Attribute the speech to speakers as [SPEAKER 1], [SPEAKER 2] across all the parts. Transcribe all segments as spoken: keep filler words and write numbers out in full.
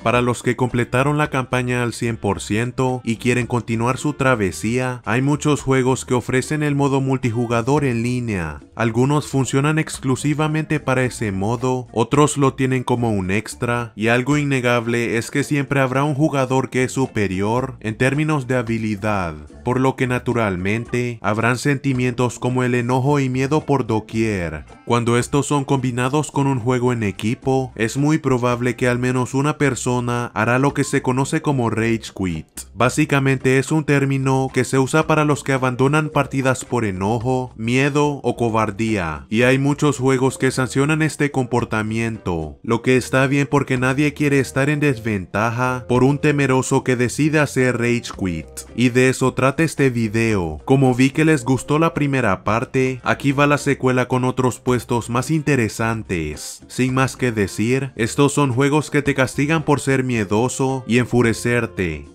[SPEAKER 1] Para los que completaron la campaña al cien por ciento y quieren continuar su travesía, hay muchos juegos que ofrecen el modo multijugador en línea. Algunos funcionan exclusivamente para ese modo, otros lo tienen como un extra, y algo innegable es que siempre habrá un jugador que es superior en términos de habilidad, por lo que naturalmente habrán sentimientos como el enojo y miedo por doquier. Cuando estos son combinados con un juego en equipo, es muy probable que al menos una persona hará lo que se conoce como Rage Quit. Básicamente es un término que se usa para los que abandonan partidas por enojo, miedo o cobardía, y hay muchos juegos que sancionan este comportamiento, lo que está bien porque nadie quiere estar en desventaja por un temeroso que decide hacer Rage Quit. Y de eso trata este video. Como vi que les gustó la primera parte, aquí va la secuela con otros puestos más interesantes. Sin más que decir, estos son juegos que te castigan por ser miedoso y enfurecerte.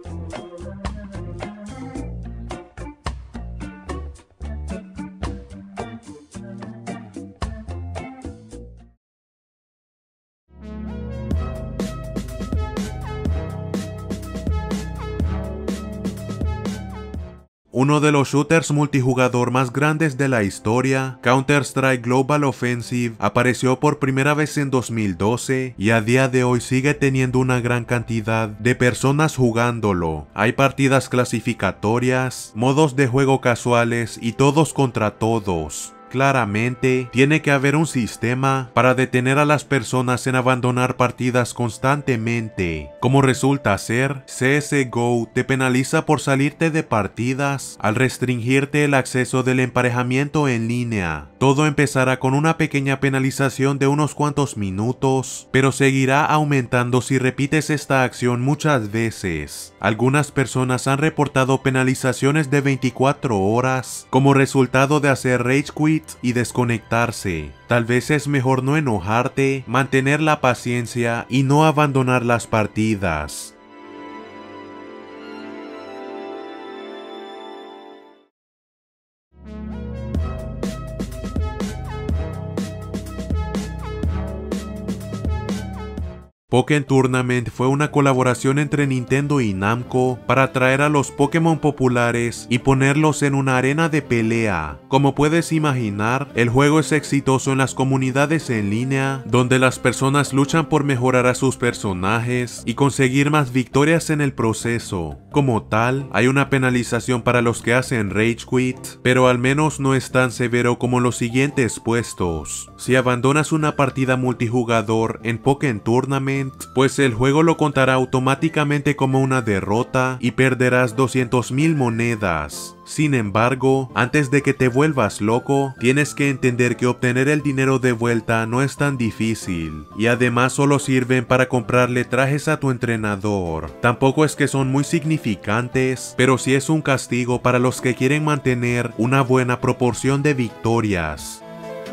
[SPEAKER 1] Uno de los shooters multijugador más grandes de la historia, Counter-Strike Global Offensive, apareció por primera vez en dos mil doce y a día de hoy sigue teniendo una gran cantidad de personas jugándolo. Hay partidas clasificatorias, modos de juego casuales y todos contra todos. Claramente, tiene que haber un sistema para detener a las personas en abandonar partidas constantemente. Como resulta ser, C S G O te penaliza por salirte de partidas al restringirte el acceso del emparejamiento en línea. Todo empezará con una pequeña penalización de unos cuantos minutos, pero seguirá aumentando si repites esta acción muchas veces. Algunas personas han reportado penalizaciones de veinticuatro horas como resultado de hacer Rage Quit y desconectarse. Tal vez es mejor no enojarte, mantener la paciencia y no abandonar las partidas. Pokémon Tournament fue una colaboración entre Nintendo y Namco para atraer a los Pokémon populares y ponerlos en una arena de pelea. Como puedes imaginar, el juego es exitoso en las comunidades en línea, donde las personas luchan por mejorar a sus personajes y conseguir más victorias en el proceso. Como tal, hay una penalización para los que hacen Rage Quit, pero al menos no es tan severo como los siguientes puestos. Si abandonas una partida multijugador en Pokémon Tournament, pues el juego lo contará automáticamente como una derrota y perderás doscientas mil monedas. Sin embargo, antes de que te vuelvas loco, tienes que entender que obtener el dinero de vuelta no es tan difícil, y además solo sirven para comprarle trajes a tu entrenador. Tampoco es que son muy significantes, pero sí es un castigo para los que quieren mantener una buena proporción de victorias.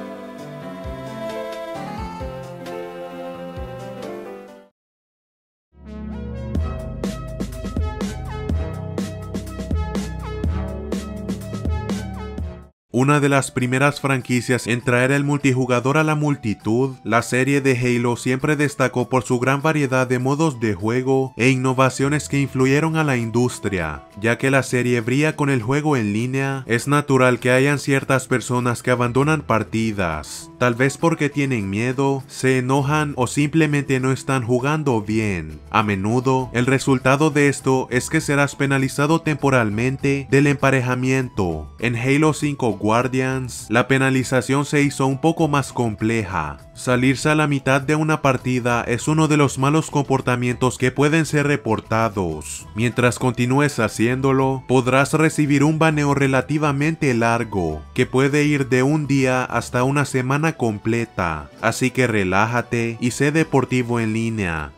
[SPEAKER 1] Una de las primeras franquicias en traer el multijugador a la multitud, la serie de Halo siempre destacó por su gran variedad de modos de juego e innovaciones que influyeron a la industria. Ya que la serie brilla con el juego en línea, es natural que hayan ciertas personas que abandonan partidas, tal vez porque tienen miedo, se enojan o simplemente no están jugando bien. A menudo, el resultado de esto es que serás penalizado temporalmente del emparejamiento. En Halo cinco Guardians, la penalización se hizo un poco más compleja. Salirse a la mitad de una partida es uno de los malos comportamientos que pueden ser reportados. Mientras continúes haciéndolo, podrás recibir un baneo relativamente largo, que puede ir de un día hasta una semana completa. Así que relájate y sé deportivo en línea.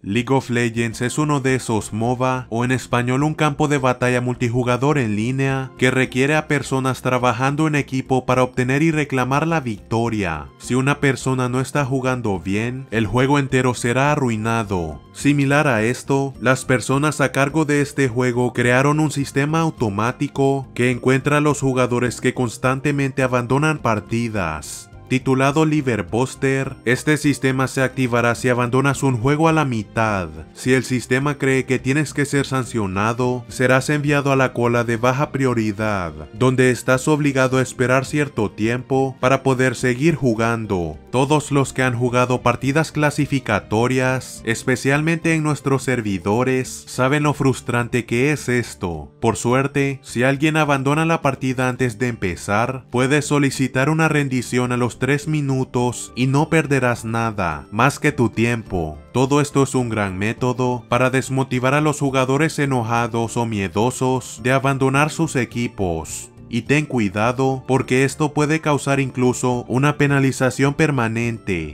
[SPEAKER 1] League of Legends es uno de esos MOBA, o en español un campo de batalla multijugador en línea, que requiere a personas trabajando en equipo para obtener y reclamar la victoria. Si una persona no está jugando bien, el juego entero será arruinado. Similar a esto, las personas a cargo de este juego crearon un sistema automático que encuentra a los jugadores que constantemente abandonan partidas. Titulado Liver Buster, este sistema se activará si abandonas un juego a la mitad. Si el sistema cree que tienes que ser sancionado, serás enviado a la cola de baja prioridad, donde estás obligado a esperar cierto tiempo para poder seguir jugando. Todos los que han jugado partidas clasificatorias, especialmente en nuestros servidores, saben lo frustrante que es esto. Por suerte, si alguien abandona la partida antes de empezar, puedes solicitar una rendición a los tres minutos y no perderás nada, más que tu tiempo. Todo esto es un gran método para desmotivar a los jugadores enojados o miedosos de abandonar sus equipos. Y ten cuidado, porque esto puede causar incluso una penalización permanente.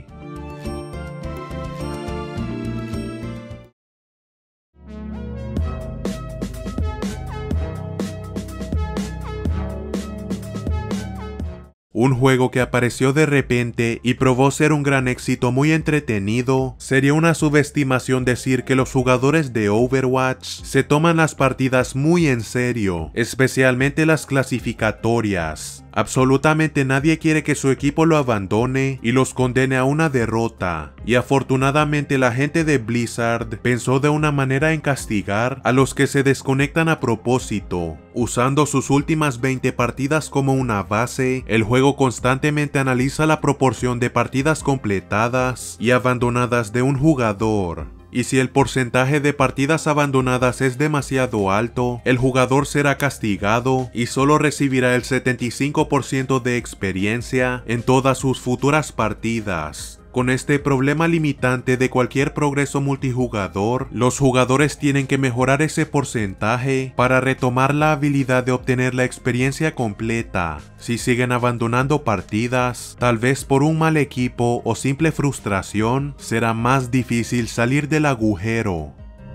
[SPEAKER 1] Un juego que apareció de repente y probó ser un gran éxito muy entretenido, sería una subestimación decir que los jugadores de Overwatch se toman las partidas muy en serio, especialmente las clasificatorias. Absolutamente nadie quiere que su equipo lo abandone y los condene a una derrota, y afortunadamente la gente de Blizzard pensó de una manera en castigar a los que se desconectan a propósito. Usando sus últimas veinte partidas como una base, el juego constantemente analiza la proporción de partidas completadas y abandonadas de un jugador. Y si el porcentaje de partidas abandonadas es demasiado alto, el jugador será castigado y solo recibirá el setenta y cinco por ciento de experiencia en todas sus futuras partidas. Con este problema limitante de cualquier progreso multijugador, los jugadores tienen que mejorar ese porcentaje para retomar la habilidad de obtener la experiencia completa. Si siguen abandonando partidas, tal vez por un mal equipo o simple frustración, será más difícil salir del agujero.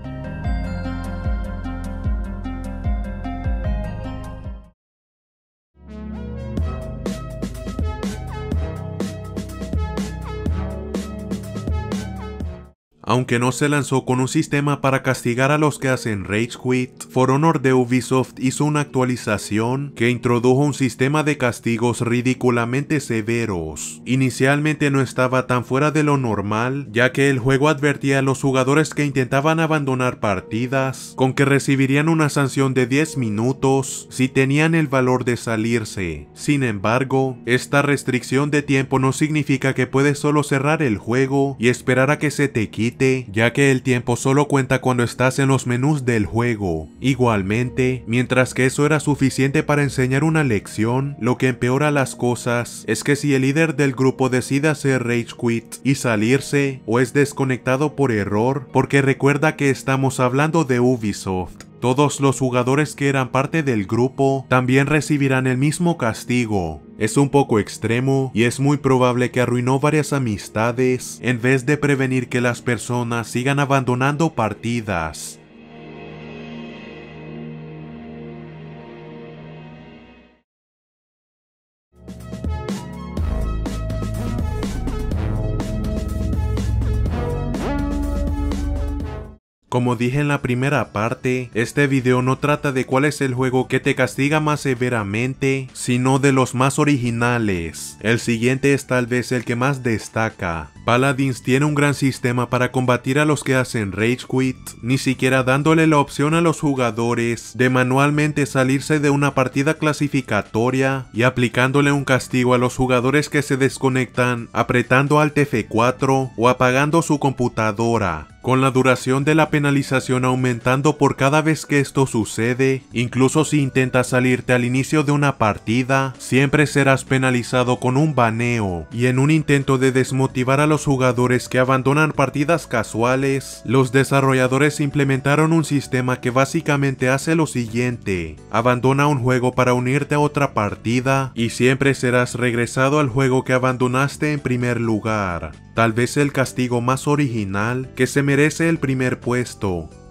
[SPEAKER 1] Aunque no se lanzó con un sistema para castigar a los que hacen Rage Quit, For Honor de Ubisoft hizo una actualización que introdujo un sistema de castigos ridículamente severos. Inicialmente no estaba tan fuera de lo normal, ya que el juego advertía a los jugadores que intentaban abandonar partidas con que recibirían una sanción de diez minutos si tenían el valor de salirse. Sin embargo, esta restricción de tiempo no significa que puedes solo cerrar el juego y esperar a que se te quite, ya que el tiempo solo cuenta cuando estás en los menús del juego. Igualmente, mientras que eso era suficiente para enseñar una lección, lo que empeora las cosas es que si el líder del grupo decide hacer Rage Quit y salirse, o es desconectado por error, porque recuerda que estamos hablando de Ubisoft, todos los jugadores que eran parte del grupo también recibirán el mismo castigo. Es un poco extremo y es muy probable que arruinó varias amistades en vez de prevenir que las personas sigan abandonando partidas. Como dije en la primera parte, este video no trata de cuál es el juego que te castiga más severamente, sino de los más originales. El siguiente es tal vez el que más destaca. Paladins tiene un gran sistema para combatir a los que hacen Rage Quit, ni siquiera dándole la opción a los jugadores de manualmente salirse de una partida clasificatoria y aplicándole un castigo a los jugadores que se desconectan apretando Alt F cuatro o apagando su computadora, con la duración de la penalización aumentando por cada vez que esto sucede. Incluso si intentas salirte al inicio de una partida, siempre serás penalizado con un baneo. Y en un intento de desmotivar a los jugadores que abandonan partidas casuales, los desarrolladores implementaron un sistema que básicamente hace lo siguiente: abandona un juego para unirte a otra partida y siempre serás regresado al juego que abandonaste en primer lugar. Tal vez el castigo más original que se me merece el primer puesto.